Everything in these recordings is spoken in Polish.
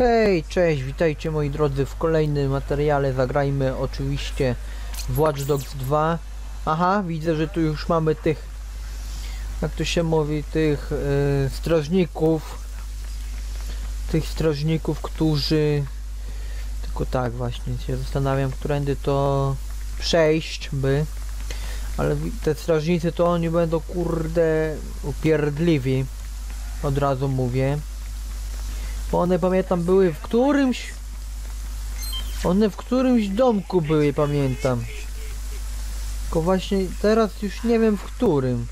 Hej, cześć, witajcie moi drodzy w kolejnym materiale. Zagrajmy oczywiście w Watch Dogs 2. Aha, widzę, że tu już mamy tych, jak to się mówi, tych strażników, którzy... Tylko tak właśnie się zastanawiam, którędy to przejść by. Ale te strażnicy to oni będą, kurde, upierdliwi. Od razu mówię. Bo one, pamiętam, były w którymś... One w którymś domku były, pamiętam. Tylko właśnie teraz już nie wiem w którym.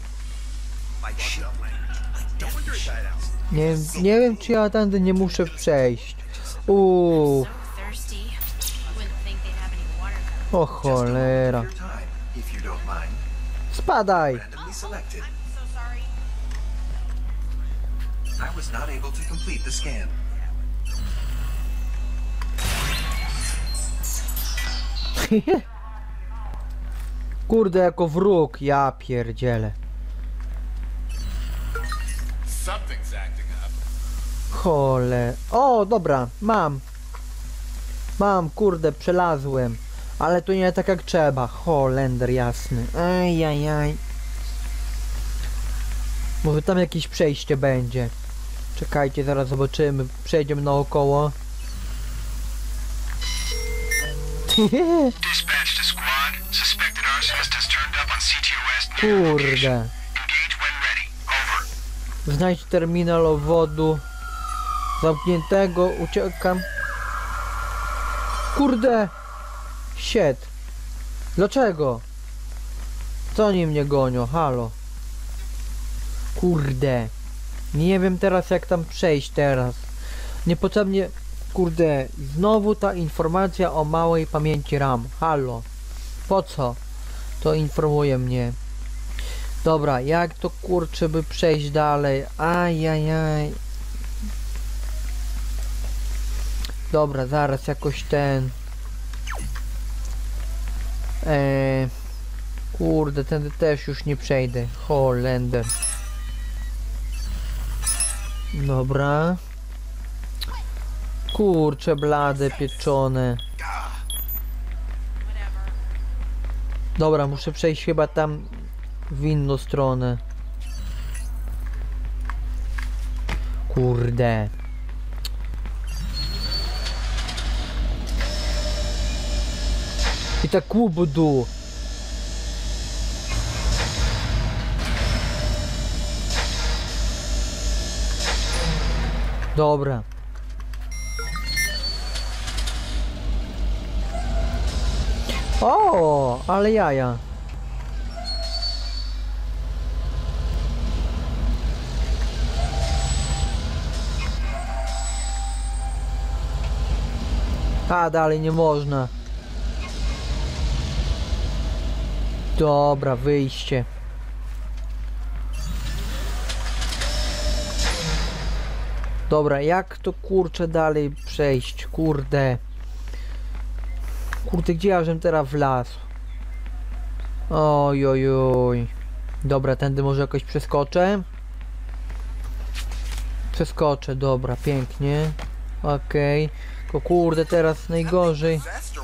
Nie wiem, czy ja tędy nie muszę przejść. O cholera. Spadaj! I was not able to complete the scan. Kurde, jako wróg, ja pierdzielę. Chole. O, dobra, mam, kurde, przelazłem. Ale to nie tak jak trzeba. Holender jasny. Ajajaj. Może tam jakieś przejście będzie. Czekajcie, zaraz zobaczymy. Przejdziemy naokoło. Kurde. Znajdź terminal obwodu zamkniętego. Uciekam. Kurde. Shit. Dlaczego? Co oni mnie gonią? Halo. Kurde. Nie wiem teraz, jak tam przejść teraz. Niepotrzebnie. Kurde. Znowu ta informacja o małej pamięci RAM. Halo. Po co? To informuje mnie. Dobra, jak to kurczę by przejść dalej? Ajajaj. Dobra, zaraz jakoś ten... Kurde, tędy też już nie przejdę. Holender. Dobra. Kurcze blade pieczone. Dobra, muszę przejść chyba tam w inną stronę. Kurde. I tak łubudu. Dobra. O, ale jaja. A, dalej nie można. Dobra, wyjście. Dobra, jak to kurczę dalej przejść? Kurde. Kurde, gdzie ja żem teraz wlazł? Oj, oj, oj. Dobra, tędy może jakoś przeskoczę. Przeskoczę, dobra, pięknie. Okej. Tylko kurde, teraz najgorzej.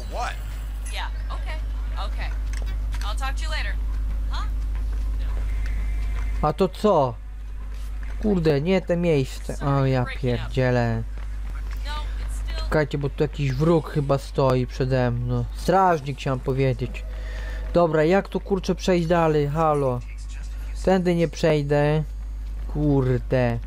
A to co? Kurde, nie te miejsce. O, ja pierdzielę. Czekajcie, bo tu jakiś wróg chyba stoi przede mną. Strażnik chciałem powiedzieć. Dobra, jak tu kurczę przejść dalej? Halo. Tędy nie przejdę. Kurde.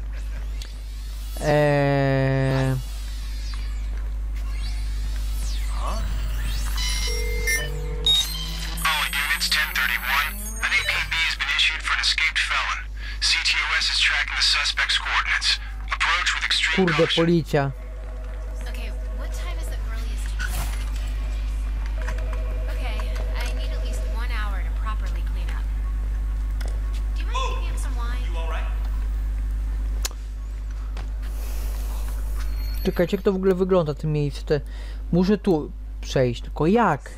Kurde, policja. Czekajcie, jak to w ogóle wygląda to miejsce. Muszę tu przejść, tylko jak?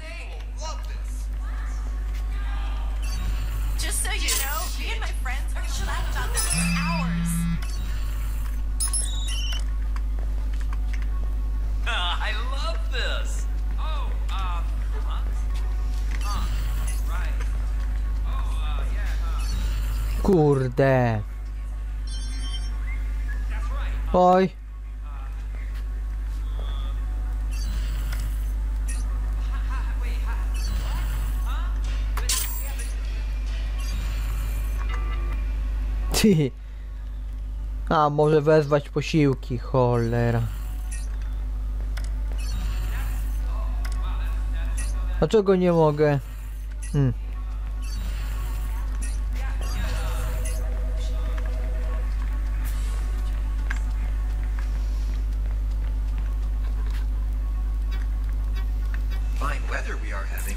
Kurde. Oj. Ty. A może wezwać posiłki, cholera. Dlaczego nie mogę? Fine weather we are having.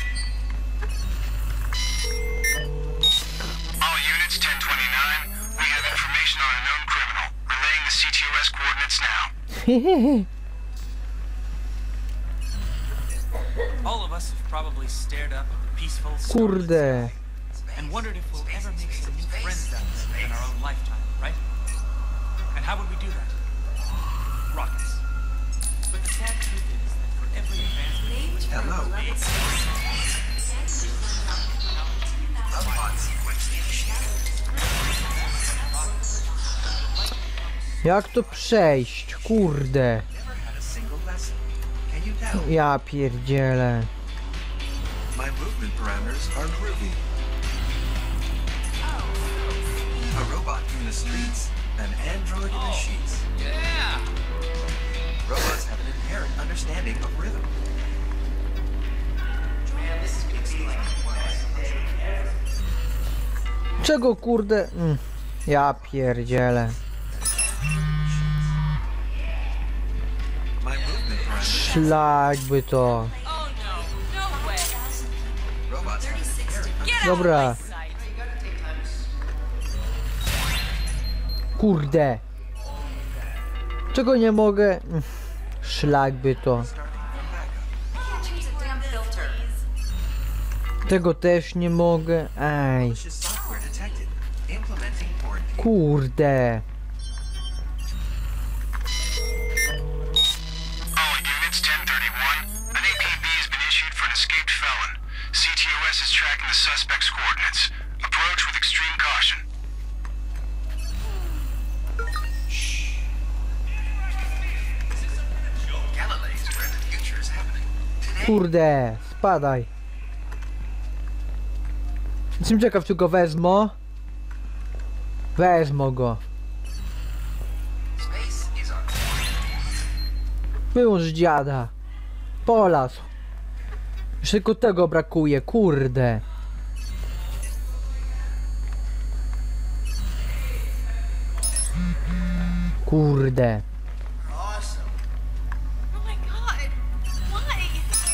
All units 1029, we have information on a known criminal. Relaying the CTOS coordinates now. All of us have probably stared up at the peaceful Kurde. and wondered if we'll ever make some new friends out of it in our own lifetime, right? And how would we do that? Rockets. But the sad truth is that for every advancement, Hello. Upon sequence initiated. Jak to przejść? Kurde. Never had a single lesson. Can you tell? Ja pierdzielę. My movement parameters are groovy. A robot in the streets, an android in the sheets. yeah! Robots have an inherent understanding of rhythm. Czego kurde? Ja pierdzielę. My movement parameters. Szlak by to. Oh no, no way. Robots have an inherent Get out Dobra. of my sight. Kurde. Czego nie mogę? Szlak by to. starting from backup. Change the damn filter. Tego też nie mogę. Ej. Malicious software detected. Implementing quarantine. Kurde. All units 1031, an APB has been issued for an escaped felon. CTOS is tracking the suspect's coordinates. Approach with extreme caution. Galilei is where the future is happening. Today, Kurde. Spadaj. Jestem ciekaw, czy go wezmą. Wezmą go. space is our Wyłącz dziada. Polas. Już tylko tego brakuje, kurde. Kurde. Oh my god. Why?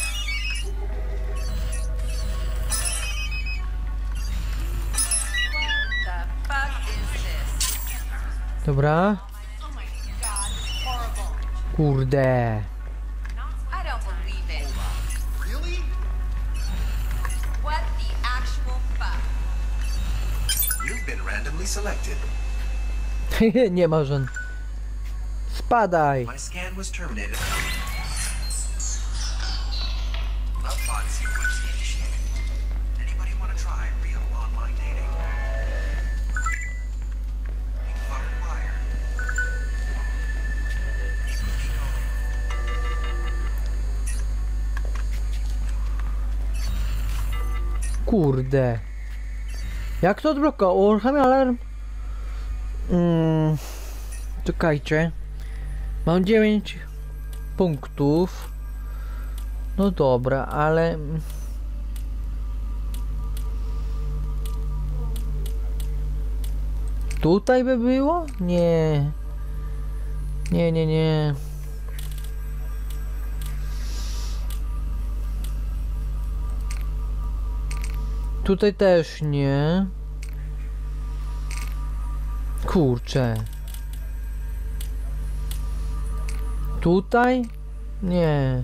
The fuck is this? Dobra. Oh my god, it's horrible. Kurde. I don't believe it. Really? What the actual fuck? You've been randomly selected. Nie ma żon. Spadaj. My scan was terminated. Upon sequence initiated. Anybody want to try real online dating? Info required. Kurde. Jak to odblokować? Uruchamiam alarm. Czekajcie. Mam 9 punktów. No dobra, ale... Tutaj by było? Nie. Nie, nie, nie. Tutaj też nie. Kurczę. Tutaj? Nie.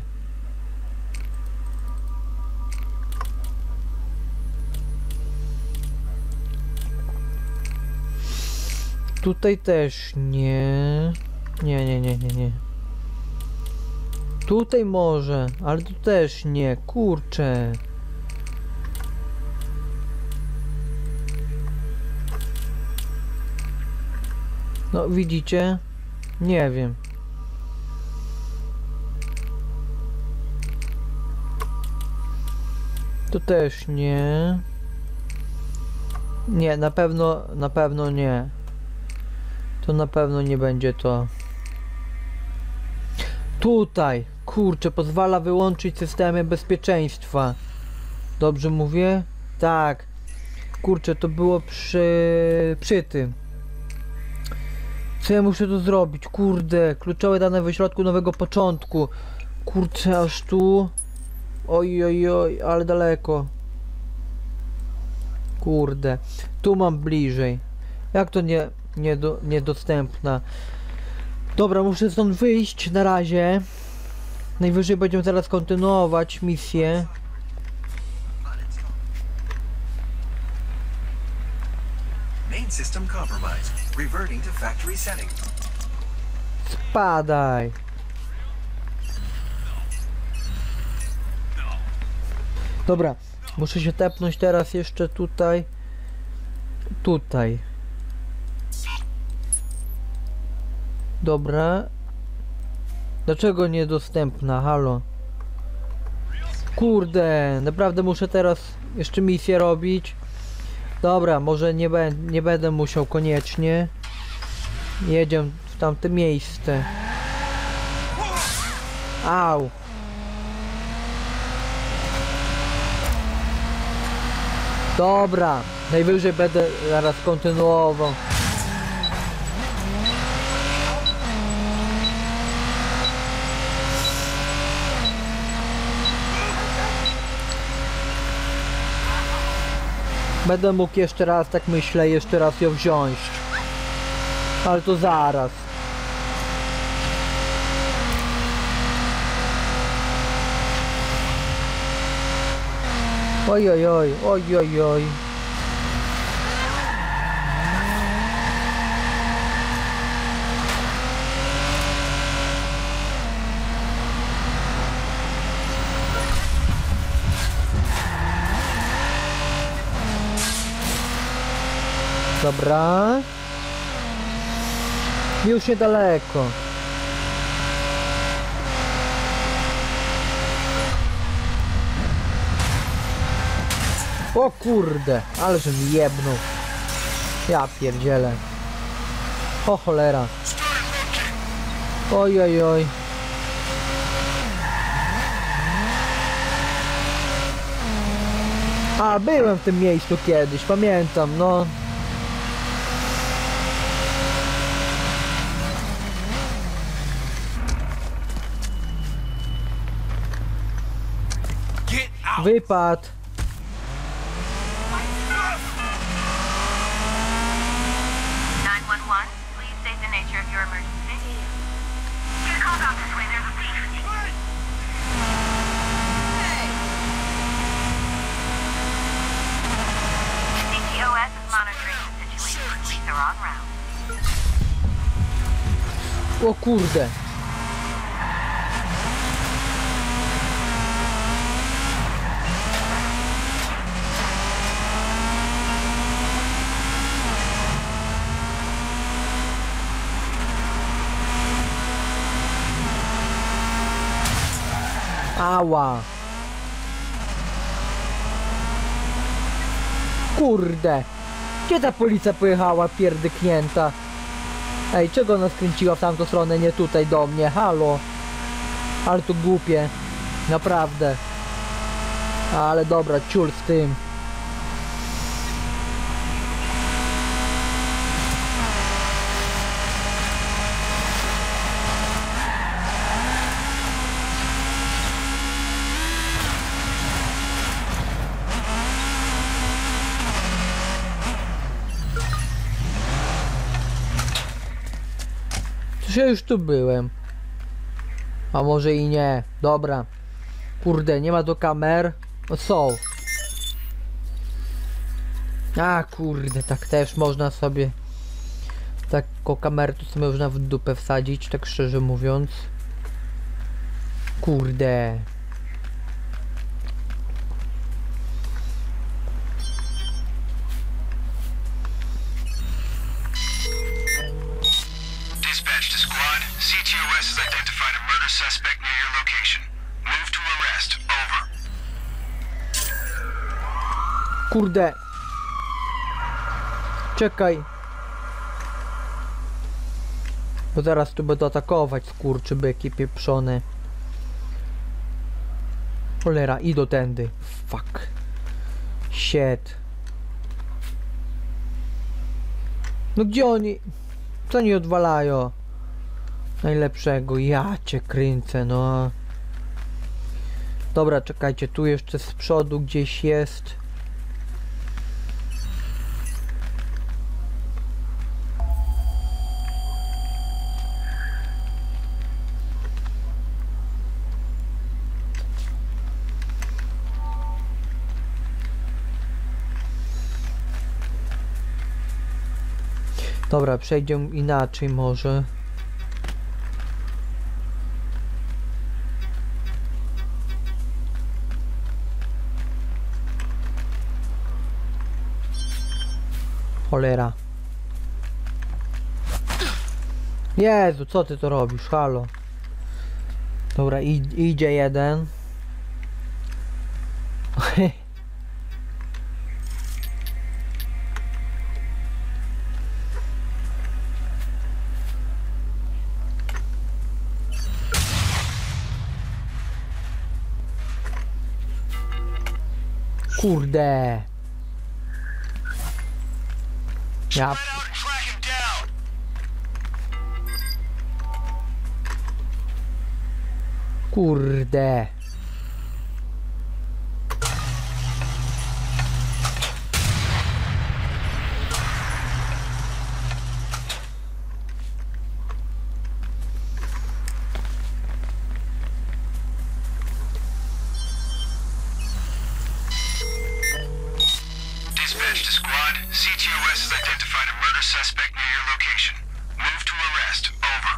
Tutaj też nie. Nie, nie, nie, nie, nie. Tutaj może, ale tu też nie. Kurczę. No widzicie? Nie wiem. To też nie. Nie, na pewno nie. To na pewno nie będzie to. Tutaj, kurczę, pozwala wyłączyć systemy bezpieczeństwa. Dobrze mówię? Tak. Kurczę, to było przy tym. Co ja muszę tu zrobić? Kurde, kluczowe dane w środku nowego początku. Kurczę, aż tu. Oj, oj, oj, ale daleko. Kurde, tu mam bliżej. Jak to niedostępna? Dobra, muszę stąd wyjść na razie. Najwyżej będziemy zaraz kontynuować misję. Main system compromised. Reverting to factory settings. Spadaj. Dobra, muszę się tepnąć teraz jeszcze tutaj. Tutaj. Dobra. Dlaczego niedostępna? Halo. Kurde, naprawdę muszę teraz jeszcze misję robić. Dobra, może nie będę musiał koniecznie. Jedziemy w tamte miejsce. Au. Dobra, najwyżej będę zaraz kontynuował. Będę mógł jeszcze raz, tak myślę, jeszcze raz ją wziąć. Ale to zaraz. Oj, oj, oj, oj, oj, oj. Dobra. Już niedaleko. O kurde, ale że mi jebnął. Ja pierdzielę. O cholera. Oj, oj, oj. A, byłem w tym miejscu kiedyś, pamiętam, no. Wypad. Please state the nature of your emergency. Get a call out this way. There's a thief. Hey. CTOS is monitoring the situation. Police are on route. O kurde. Ała. Kurde. Gdzie ta policja pojechała, pierdyknięta? Ej, czego ona skręciła w tamtą stronę, nie tutaj do mnie? Halo. Ale to głupie. Naprawdę. Ale dobra, ciul z tym. Ja już tu byłem. A może i nie. Dobra. Kurde, nie ma do kamer. O, są. A kurde, tak też można sobie. Taką kamerę tu sobie można w dupę wsadzić, tak szczerze mówiąc. Kurde. Dispatch to squad. CTOS has identified a murder suspect near your location. Move to arrest. Over. Kurde. Czekaj. Bo zaraz tu będą atakować skurczybyki pieprzone. Cholera, idą tędy. Fuck. Shit. No gdzie oni? Co oni odwalają? Najlepszego. Ja cię kręcę, no. Dobra, czekajcie, tu jeszcze z przodu gdzieś jest. Dobra, przejdziemy inaczej może. Cholera. Jezu, co ty to robisz? Halo. Dobra, idzie jeden. Kurde. Ja. Spread out and track him down. Kurde. Dispatch to squad. CTOS has identified a murder suspect near your location. Move to arrest. Over.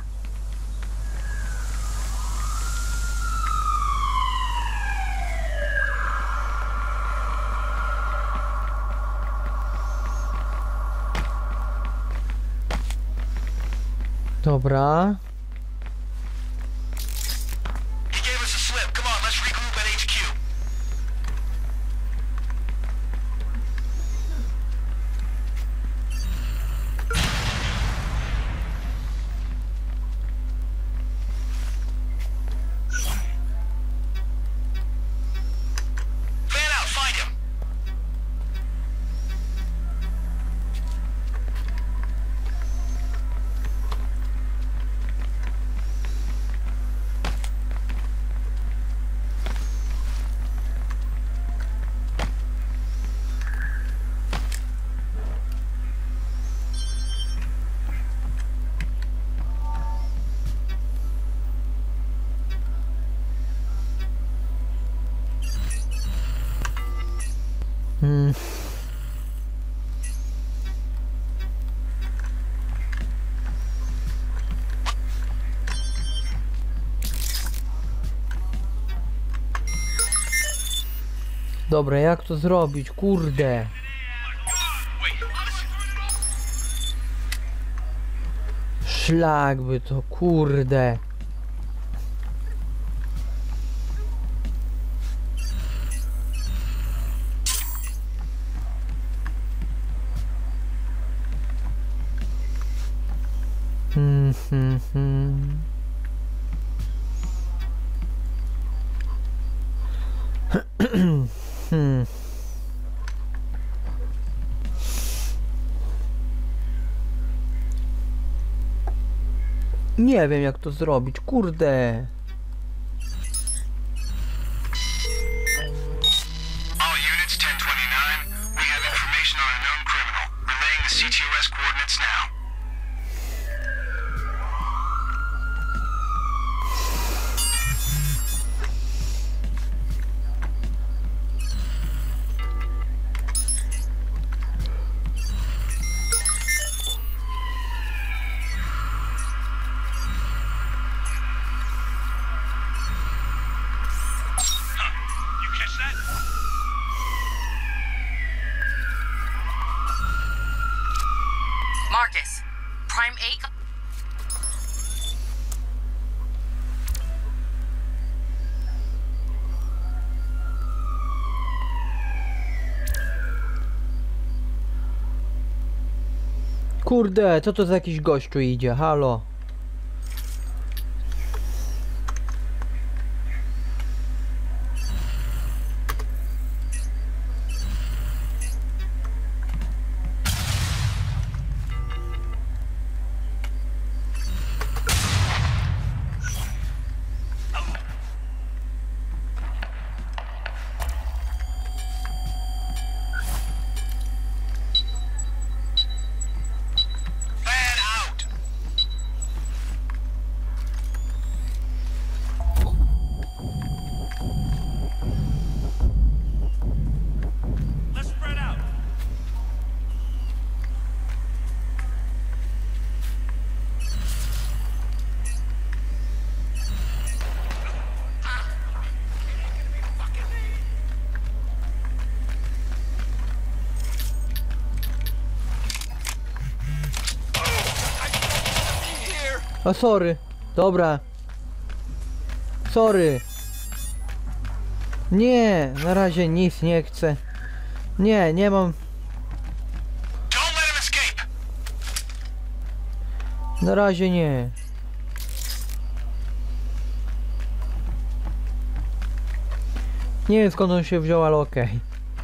Dobra. He gave us a slip. Come on, let's regroup at HQ. Fan out, find him. Hmm. Dobra, jak to zrobić? Kurde. Szlak by to, kurde. Nie wiem jak to zrobić, kurde. All units, 1029. We have information on a known criminal. Relaying the CTOS coordinates now. Kurde, co to za jakiś gościu idzie? Halo. Fan out! Let's spread out. A sorry. Dobra. Sorry. Nie, na razie nic nie chcę. Nie, nie mam. Don't let him escape! Na razie nie. Nie wiem skąd on się wziął, ale okej.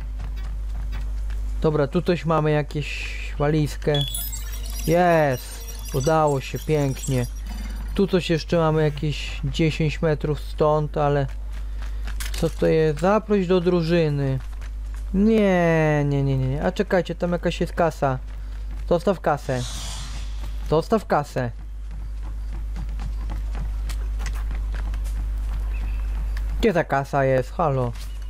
Dobra, tu coś mamy, jakieś walizkę. Jest! Udało się, pięknie. Tu coś jeszcze mamy, jakieś 10 metrów stąd, ale... Co to jest? Zaproś do drużyny. Nie. A czekajcie, tam jakaś jest kasa. Zostaw kasę. Zostaw kasę. Gdzie ta kasa jest? Halo.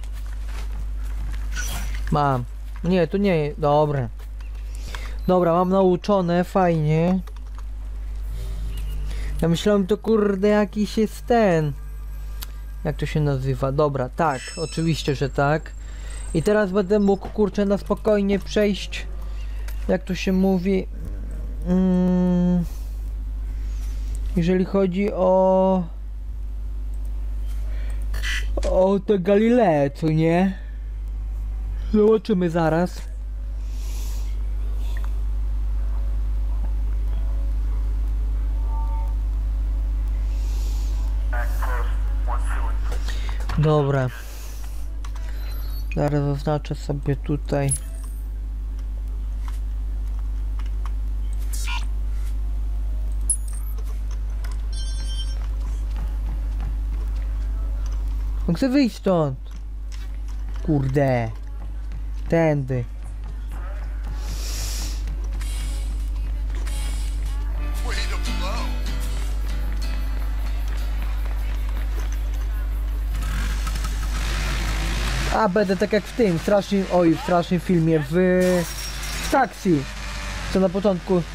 Mam. Nie, tu nie. Dobra. Dobra, mam nauczone, fajnie. Ja myślałem, to kurde jakiś jest ten. Jak to się nazywa? Dobra, tak, oczywiście, że tak. I teraz będę mógł, kurczę, na spokojnie przejść. Jak to się mówi? Jeżeli chodzi o te Galilee, co nie? Zobaczymy zaraz. Dobra. Zaraz zaznaczę sobie tutaj. Chcę wyjść stąd. Kurde. Tędy. Way to blow! A będę tak jak w tym strasznym filmie w taksi, co na początku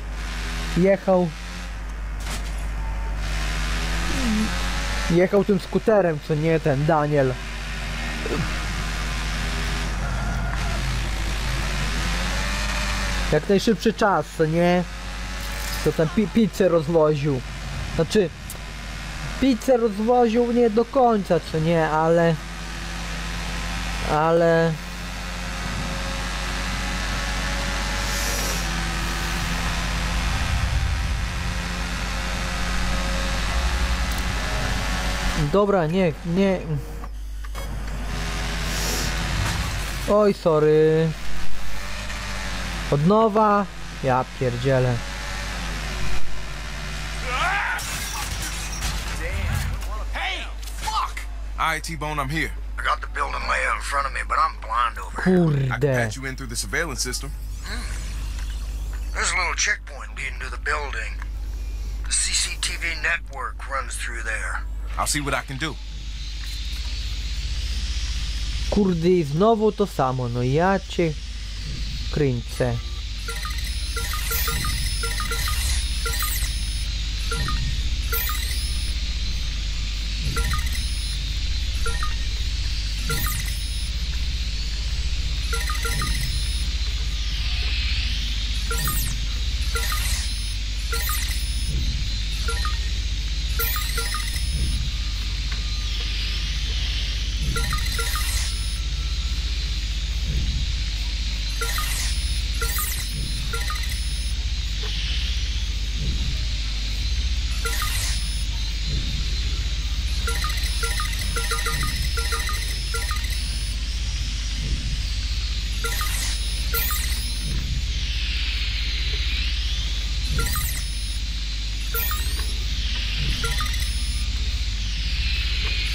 jechał tym skuterem, co nie, ten Daniel. Jak najszybszy czas, co nie, to ten pizzę rozwoził. Znaczy pizzę rozwoził nie do końca, co nie, ale dobra, nie. Oj, sorry. Od nowa. Ja pierdzielę. Hey! Fuck! Alright, T-Bone, I'm here. I got the building layout in front of me, but I'm blind over here. I can Kurde. patch you in through the surveillance system. There's a little checkpoint leading to the building. The CCTV network runs through there. I'll see what I can do. Kurde, i znowu to samo, no ja cię kręcę.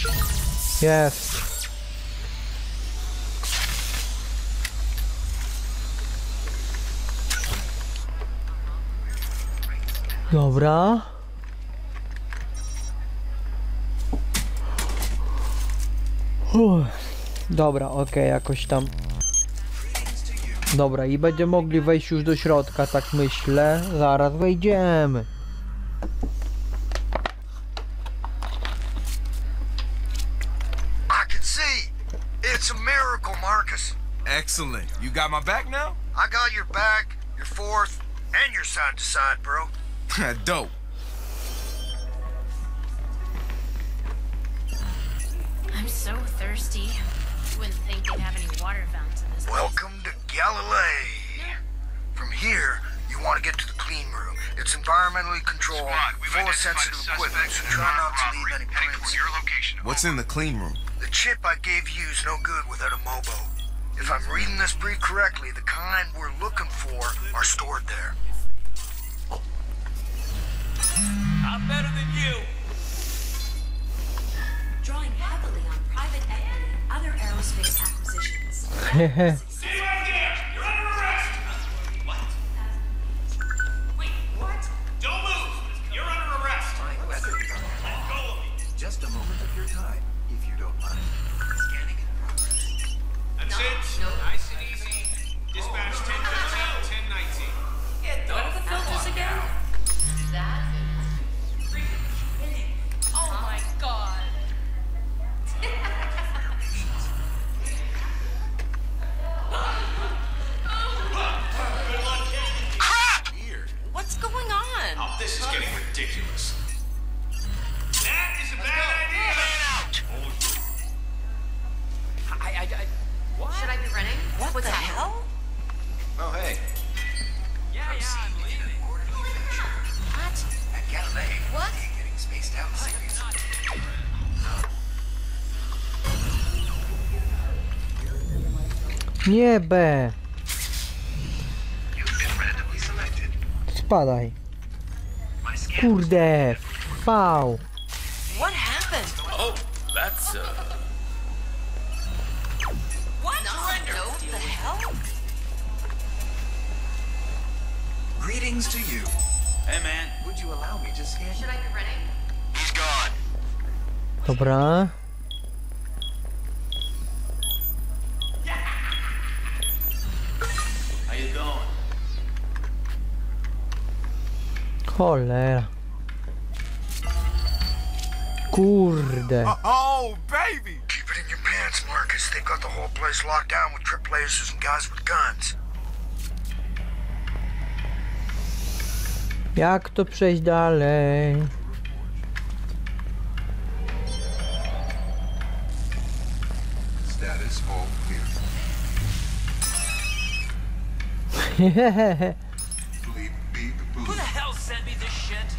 Jest. Dobra. Dobra, okej, jakoś tam. Dobra, i będziemy mogli wejść już do środka, tak myślę. Zaraz wejdziemy. I can see. It's a miracle, Marcus. Excellent. You got my back now? I got your back, your fourth, and your side to side, bro. Dope. I'm so thirsty. You wouldn't think they'd have any water fountains in this place. Welcome to Galilee. From here, you want to get to the clean room. It's environmentally controlled, Squad, we've full of identified sensitive a equipment, suspect so in try an not to armed leave any robbery heading toward prints. your location. What's in the clean room? The chip I gave you is no good without a MOBO. If I'm reading this brief correctly, the kind we're looking for are stored there. I'm better than you. Drawing heavily on private equity and other aerospace acquisitions. Stay right there! You're under arrest! What? Wait, what? Don't move! You're under arrest! Let go of me! Just a moment of your time, if you don't mind. Scanning in progress. That's it! Nice and easy. Dispatch 1013, 1019. What are the filters again? Oh my god. Crap! What's going on? Oh, this is getting ridiculous. That is a bad idea! Man out! What? Should I be running? What the hell? Oh, hey. Yeah, I'm leaving. What? At Galilee, What? you're getting spaced out seriously. Nie B. You've been randomly selected. Spadaj. My scan Kurde. V. What happened? Oh, that's, What? What the hell? Greetings to you. Hey, man. Would you allow me to scan you? Should I be running? He's gone. Dobra. How you going? Cholera. Kurde. Oh, baby! Keep it in your pants, Marcus. They've got the whole place locked down with trip lasers and guys with guns. Jak to przejść dalej? Status all clear. Bleep, beep, Who boop. the hell sent me this shit?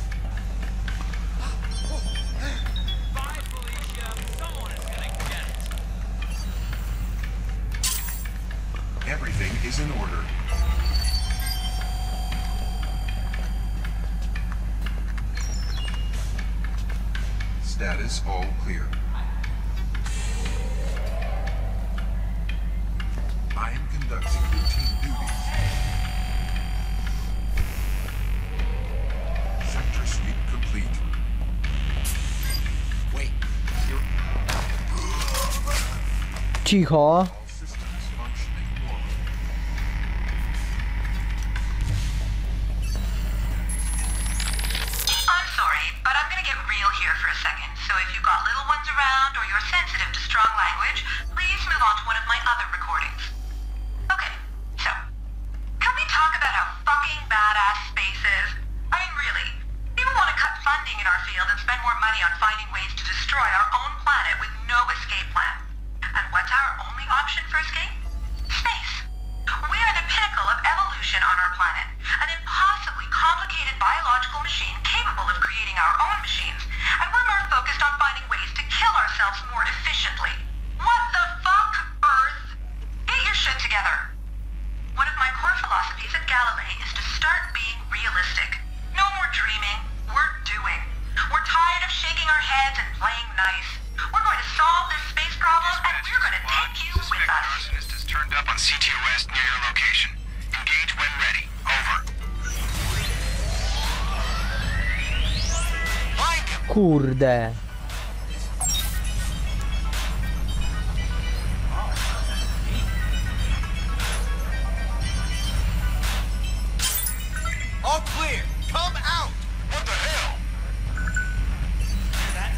Bye, Felicia. Someone is gonna get it. Everything is in order. Status all clear. I am conducting routine duties. Sector sweep complete. Wait, Cicho. all systems functioning normally. I'm sorry, but I'm gonna get real here for a second. So if you've got little ones around or you're sensitive to strong language, please move on to one of my other recordings. Okay, so, can we talk about how fucking badass space is? I mean, really, people want to cut funding in our field and spend more money on finding ways to destroy our own planet with no escape plan. And what's our only option for escape? Space. We are the pinnacle of evolution on our planet, an impossibly complicated biological machine capable of creating our own machines, and we're more focused on finding ways to kill ourselves more efficiently. What the fuck, Earth? Get your shit together. One of my core philosophies at Galilee is to start being realistic. No more dreaming, we're doing. We're tired of shaking our heads and playing nice. We're going to solve this space problem, and we're going to take you with Suspect us. arsonist has turned up on CTOS near your location. Engage when ready. Over. Find him! Kurde. All clear. Come out. What the hell? Hear that?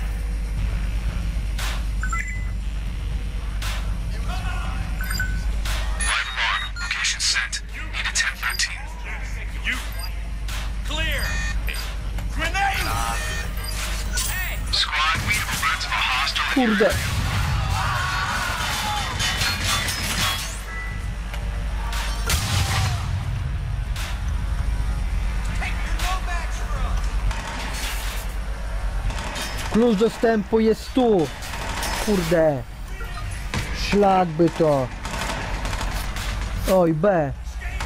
Live alarm. Location sent. Need a 1013. You! Clear! Grenade! Hey! Squad, we have alerts of a hostile. Kurde. Klucz dostępu jest tu. Kurde. Szlak by to. Oj, B.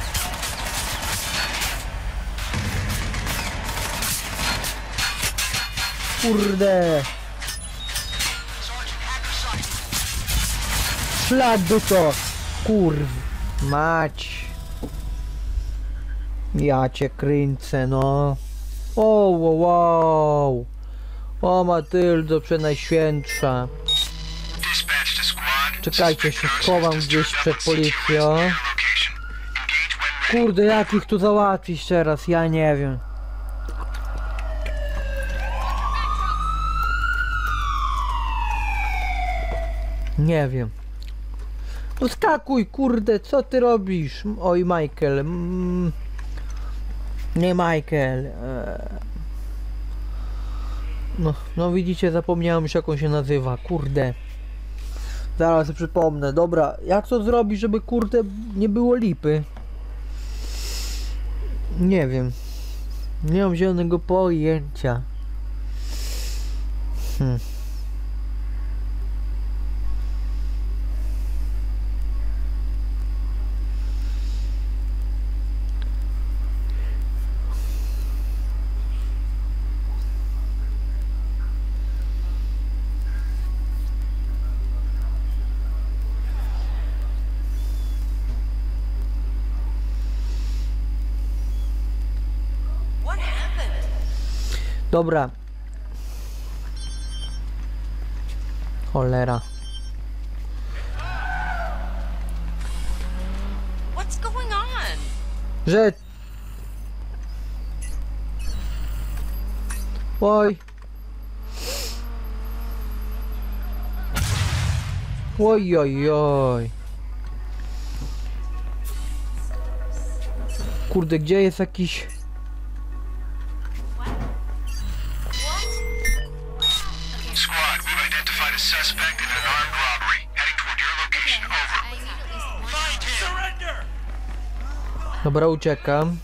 Kurde. Szlak by to. Kurw. Mać. Ja cię kręcę, no. O, wow, wow. O Matyldo, przenajświętsza. Dispatch to squad. Czekajcie, się schowam gdzieś przed policją. Location. Engage when ready. Kurde, jak ich tu załatwić teraz? Ja nie wiem. Nie wiem. No skakuj, kurde, co ty robisz? Oj, Michael. Nie Michael. No widzicie, zapomniałem już jak on się nazywa, kurde. Zaraz sobie przypomnę, dobra, jak to zrobić, żeby kurde nie było lipy? Nie wiem. Nie mam zielonego pojęcia. What happened? Dobra. Cholera. What's going on? Że... Oj. Oj, oj, oj. Kurde, gdzie jest jakiś... Squad, we've identified a suspect in an armed robbery. Heading toward your location. Over. I need at least one. Find him! Surrender! Dobra, uciekam.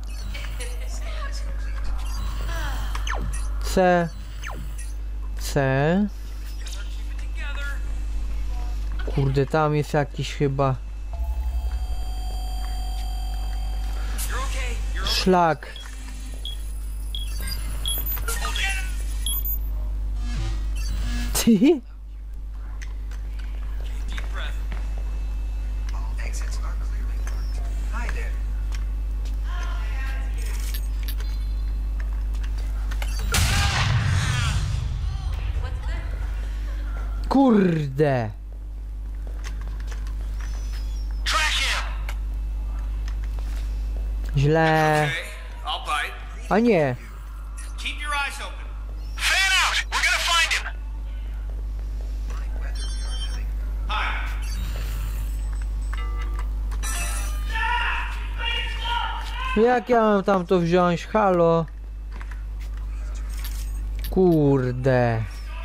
C. Together. Kurde, tam jest jakiś chyba You're okay. You're okay. szlak. Ty? Deep breath. All exits are clearly marked. Hi there. What's this? Kurde. Track him! Źle. Okay, I'll bite. A nie. Keep your eyes open. Fan out! We're gonna find him! Fine weather we are having. Hi. Jak ja mam tam to wziąć? Halo? Kurde.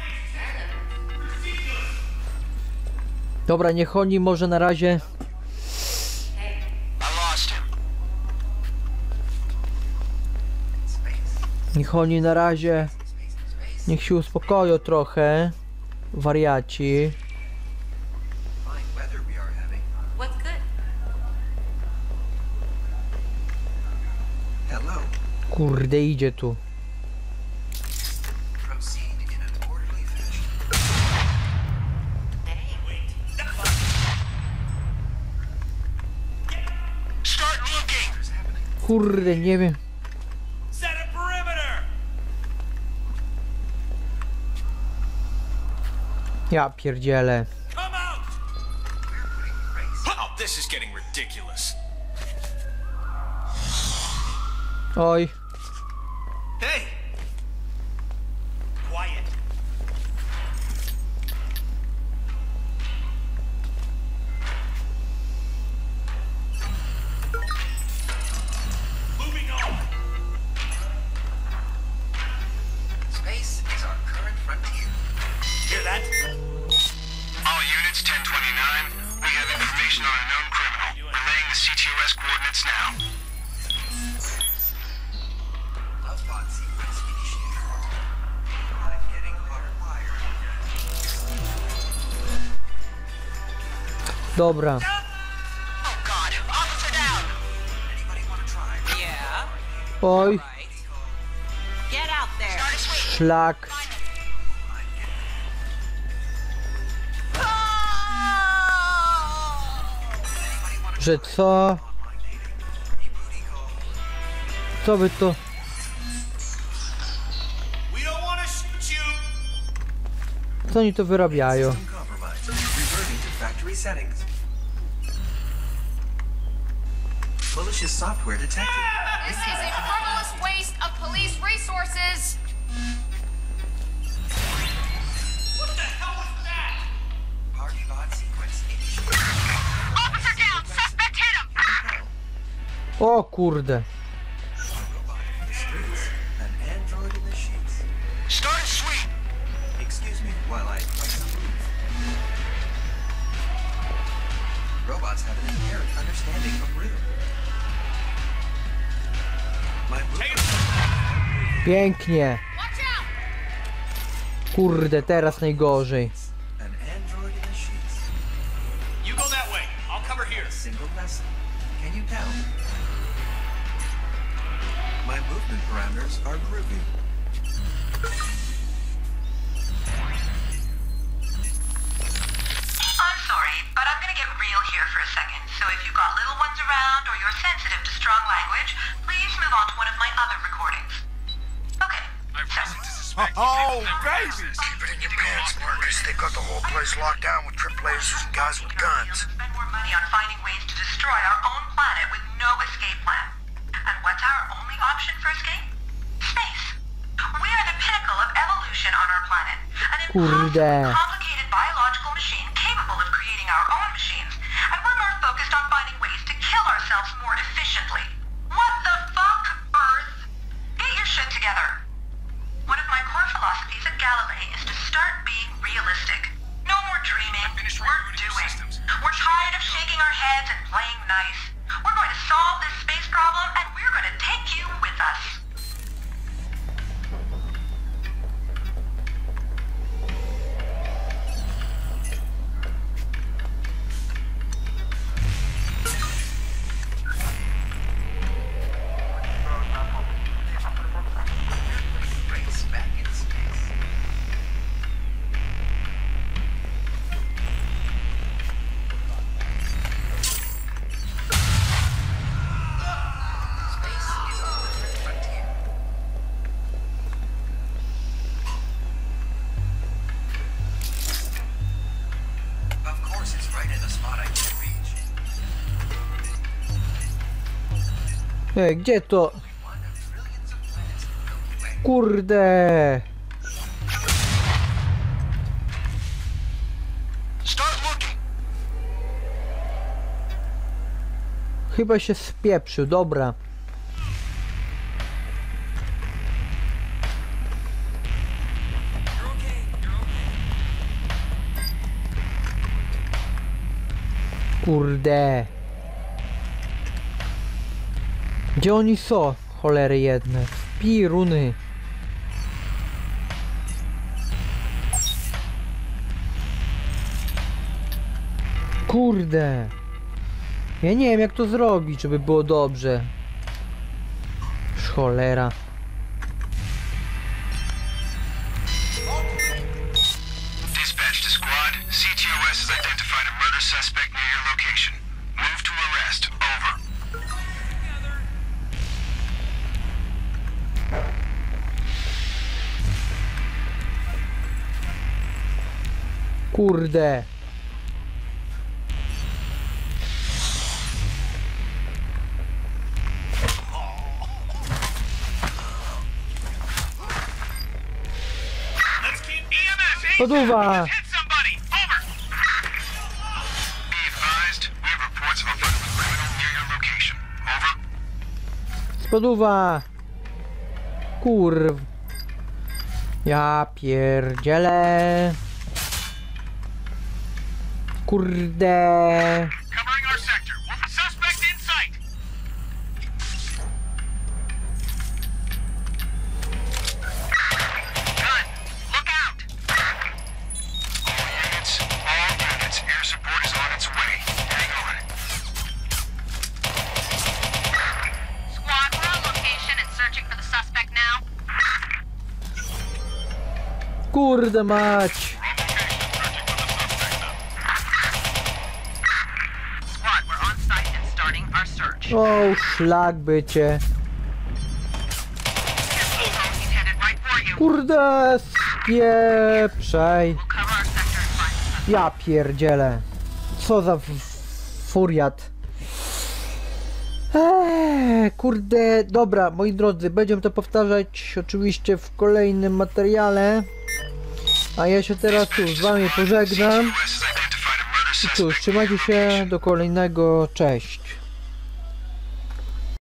Dobra, niech oni może na razie... I lost him. Space. Niech oni na razie... Space. Space. Niech się uspokoją trochę. Wariaci. Fine weather we are having. What's good? Hello. Kurde, idzie tu. Proceed in an orderly fashion. Kurde, nie wiem. Set a perimeter! Ja pierdzielę. Come out! Oh, this is getting ridiculous. Oj. Hey! Quiet. Moving on! Space is our current frontier. Hear that? All units, 1029. We have information on a known criminal. Relaying the CTOS coordinates now. Upon sequence initiated. I'm getting hardwired. Dobra. Oh God, officer down! Anybody want to try? Yeah? Oj. Right. Get out there! Start a sweep! Szlak. Że co? Co by to? We don't want to shoot you! Co oni to wyrabiają? System compromised. Reverting to factory settings. Malicious software detected. This is a frivolous waste of police resources. What the hell was that? Party bot sequence initiated. Officer down! Suspect hit him! O kurde. Robot in the streets. An android in the sheets. Start a sweep! Excuse me while I press the move. Robots have an inherent understanding of rhythm. My movement Pięknie. Watch out! Kurde, teraz najgorzej. an android in the sheets. You go that way. I'll cover here. A single lesson. Can you tell? My movement parameters are groovy. I'm sorry, but I'm gonna get real here for a second. So if you've got little ones around or you're sensitive to strong language, please move on to one of my other recordings. Okay, so Oh, baby! Keep it in your pants, Marcus. They've got the whole place locked down with trip lasers and guys with guns. spend more money on finding ways to destroy our own planet with no escape plan. And what's our only option for escape? Space. We are the pinnacle of evolution on our planet. An impossible, Kurde. complicated biological machine capable of creating our own machines. And we're more focused on finding ways to kill ourselves more efficiently. What the fuck, Earth? Get your shit together. One of my core philosophies at Galilee is to start being realistic. No more dreaming. We're doing. We're tired of shaking our heads and playing nice. We're going to solve this space problem, and we're going to take you with us. Race back in space. Space is our current frontier. Of course, it's right in the spot I can't reach. Gdzie to? One of trillions of planets in the Milky Way. Kurde. Start looking! Chyba się spieprzył, dobra. Kurde. Gdzie oni są? Cholery jedne. Piruny. Kurde. Ja nie wiem jak to zrobić, żeby było dobrze. Cholera. Dispatch to squad. CTOS has identified a murder suspect near your location. Move to arrest. Over. Kurde. Let's keep EMS. Poduwa. Hit somebody. Over. Be advised, we have reports of a violent criminal near your location. Over. Spoduwa. Kurw. Ja pierdzielę. Kurde. Covering our sector. Suspect in sight. Gun. Look out. All units. Air support is on its way. Hang on. Squad, we're on location and searching for the suspect now. Kurde mać. Squad, we're on site and starting our search. O, szlak bycie. He's headed right for you. Kurde, spieprzaj. We'll cover our sector and find the suspect. Ja pierdzielę. Co za furiat. Kurde, dobra, moi drodzy, będziemy to powtarzać oczywiście w kolejnym materiale. A ja się teraz tu z wami pożegnam. CTOS has identified a murder I suspect. cóż, trzymajcie się do kolejnego, cześć.